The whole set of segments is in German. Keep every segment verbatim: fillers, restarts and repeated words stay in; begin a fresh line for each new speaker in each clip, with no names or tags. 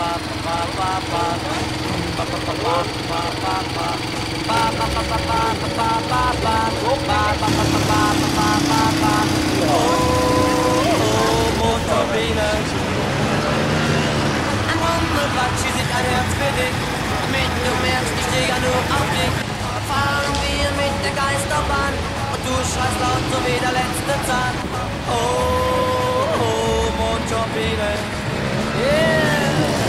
Sie sind ein Herz für dich, mit du merkst, ich stehe ja nur auf dich. Fahren wir mit der Geisterbahn und du schreist laut so wie der letzte Zahn. Oh, oh, Monjobile, yeah.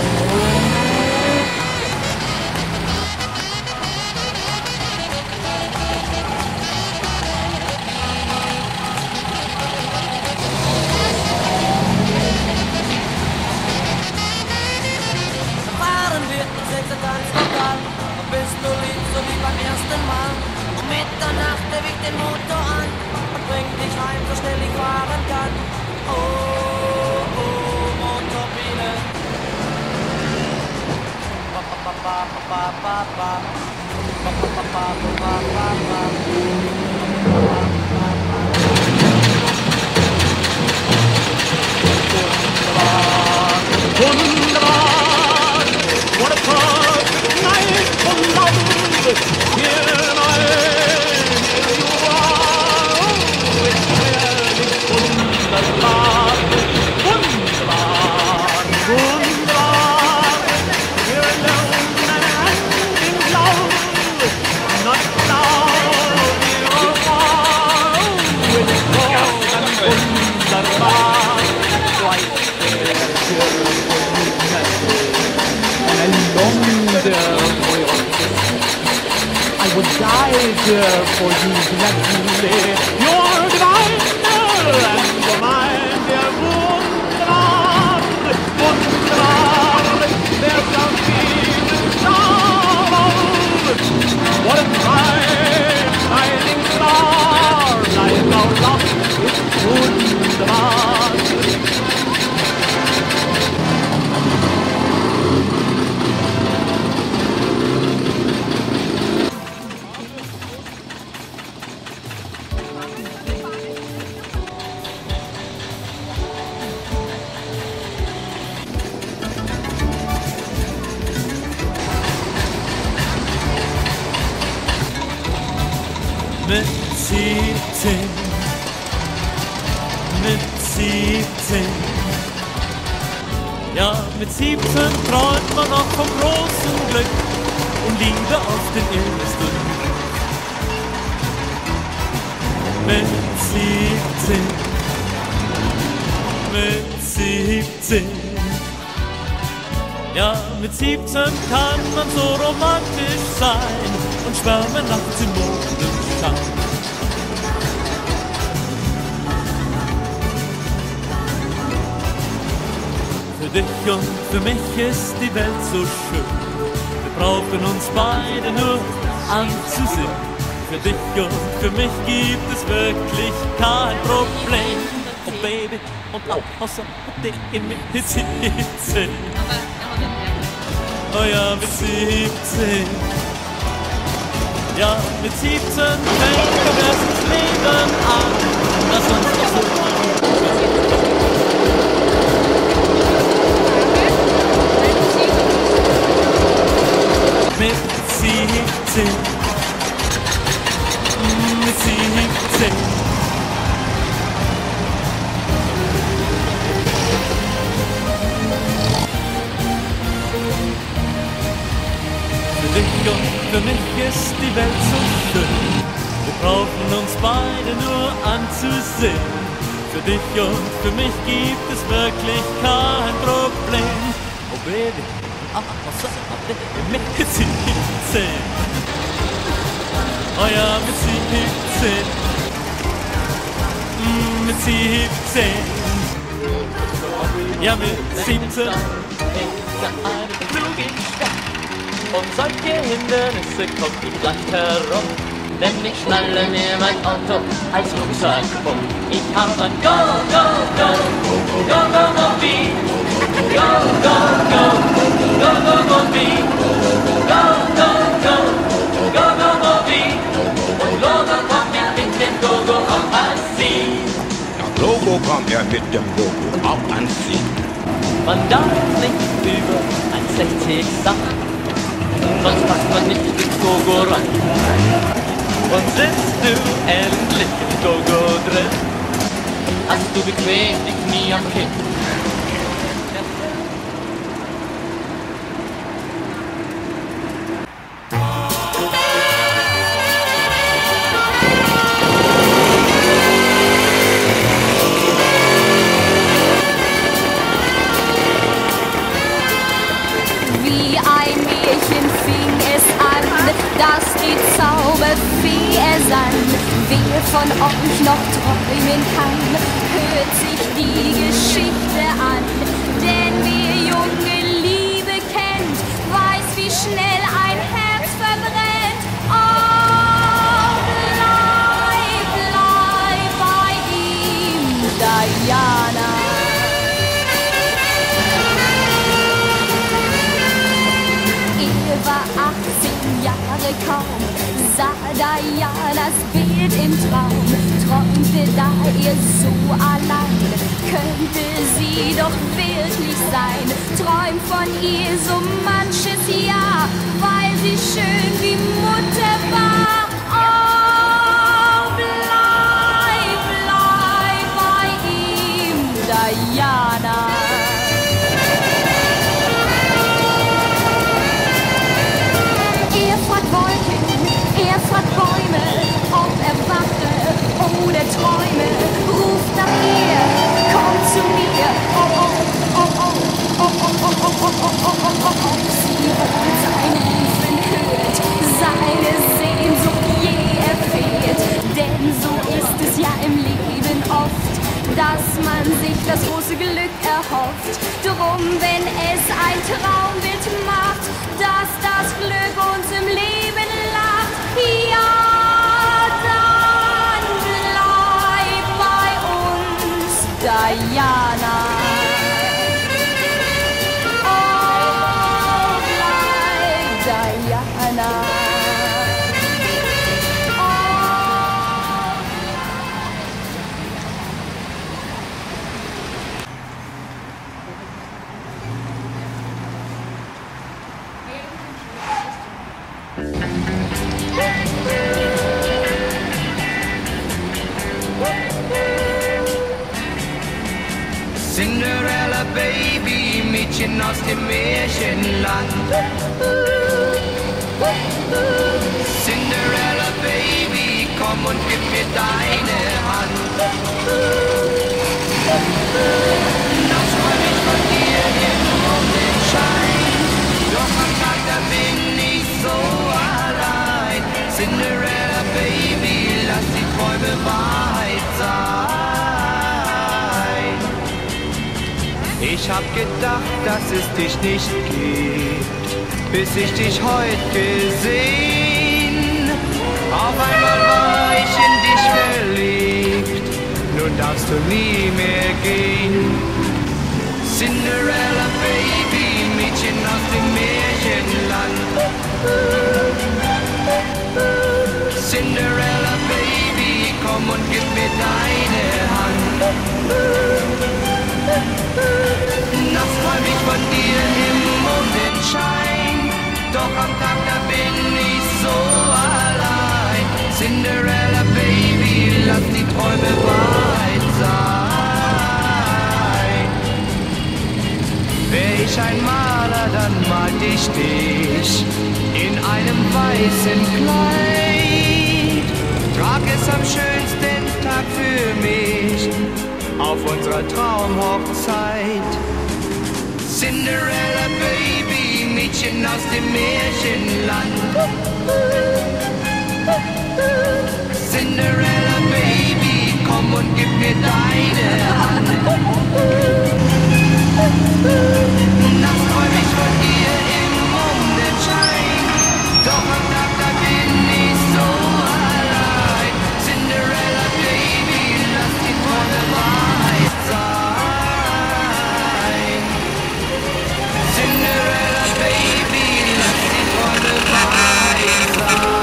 Tanzlokal, bist du lieb, so wie beim ersten Mal. Um Mitternacht erweckt den Motor an und bringt dich heim, so schnell ich fahren kann. Oh, oh, Motorbiene. Ba, ba, ba, ba, ba, ba, ba. Ba, ba, ba, ba, ba, ba, ba. Wunderbar, wunderbar. What a perfect night for love. Here I am, here you are. Oh, it's really wunderbar, wunderbar, wunderbar. We're alone and in love, not now, we're far. Oh, it's more than wunderbar. Quite I long there for your kiss. I would die there for you gladly. You're divine and you're mine, dear wunderbar, wunderbar. There's something startled. What a bright shining star lies now lost in wunderbar.
Mit siebzehn, mit siebzehn, ja, mit siebzehn träumt man noch vom großen Glück und Liebe auf den ersten Blick. Mit siebzehn, mit siebzehn, ja, mit siebzehn kann man so romantisch sein und schwärmen nachts im Mondenschein. Für dich und für mich ist die Welt so schön. Wir brauchen uns beide nur anzusehen. Für dich und für mich gibt es wirklich kein Problem. Oh Baby, und auch außer dich mit siebzehn. Oh ja, mit siebzehn. Ja, mit siebzehn fängt doch erst das Leben an. Lass uns doch so mit siebzehn, mit siebzehn. Für dich und für mich ist die Welt so schön. Wir brauchen uns beide nur anzusehen. Für dich und für mich gibt es wirklich kein Problem. Oh Baby, ah, was sagt ihr mit siebzehn? Oh ja, mit siebzehn, mm, mit siebzehn. Ja, mit siebzehn. Eine kluge Stadt. Um solche Hindernisse kommt ich leicht herum, denn ich schnalle mir mein Auto als Rucksack um. Ich hab ein Go, Go, Go, Go, Go, Mobil, Go, Go, Go, Go, Go, Mobil, Go, Go, Go, Go, Go, Mobil. Und Logo kommt ja mit dem Gogo auch ans Ziel.
Das Logo kommt ja mit dem Gogo auch ans Ziel.
man darf nicht über eins sechzig sagen, sonst passt man nicht ins Gogo ran. Und sitzt du endlich im Gogo drin, hast du bequem die Knie am Kinn.
Dass die Zauberfee ersann. Wer von euch noch träumen kann, hört sich die Geschichte an. Denn wer junge Liebe kennt, weiß, wie schnell ein Herz verbrennt. Oh, bleib, bleib bei ihm, Diana. Er war achtzehn Jahre kaum, sah Dianas Bild im Traum, träumte, da er so allein, könnte sie doch wirklich sein. Träumt von ihr so manches Jahr, weil sie schön wie Mutter war. Oh, bleib, bleib bei ihm, Diana. Er fragt Bäume, ob erwachte oder träume, ruft nach ihr, komm zu mir. Oh, oh, oh, oh, oh, oh, oh, oh, oh, oh, oh, oh, oh. Sie holt sein Rufen, hört seine Sehnsucht je erfährt. Denn so ist es ja im Leben oft, dass man sich das große Glück erhofft. Drum, wenn es ein Traumbild macht, dass das Glück uns im Leben lacht, ja, dann bleib bei uns, Diana. Oh, bleib, Diana.
Cinderella Baby, Mädchen aus dem Märchenland. Cinderella Baby, komm und gib mir deine Hand. Das war ich von dir im Mondenschein, doch am Tag da bin ich so allein. Cinderella Baby, lass die Träume Wahrheit sein. Ich hab gedacht, dass es dich nicht gibt, bis ich dich heute gesehen. Auf einmal war ich in dich verliebt, nun darfst du nie mehr gehen. Cinderella Baby, Mädchen aus dem Märchenland. Cinderella Baby, komm und gib mir deine Hand. Nachts träum ich von dir im Mondenschein, doch am Tag da bin ich so allein. Cinderella Baby, lass die Träume Wahrheit sein. Wär ich ein Maler, dann malt ich dich in einem weißen Kleid. Trag es am schönsten Tag für mich auf unserer Traumhochzeit. Cinderella Baby, Mädchen aus dem Märchenland. Cinderella Baby, komm und gib mir deine Hand. Nachts träum ich von dir im Mondenschein, doch am Tag da bin ich so allein. Cinderella Baby, lass die Träume Wahrheit sein. Cinderella Baby, lass die Träume Wahrheit sein.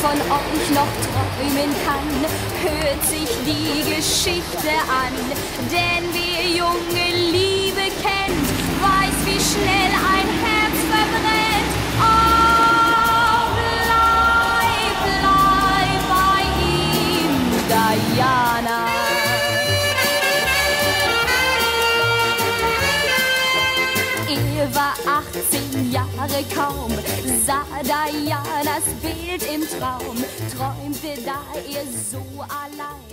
von euch noch träumen kann, hört sich die Geschichte an. Denn wer junge Liebe kennt, weiß, wie schnell ein Herz verbrennt. Oh, bleib, bleib bei ihm, Diana. Er war achtzehn Jahre kaum, sah Dianas Bild im Traum, träumte, da er so allein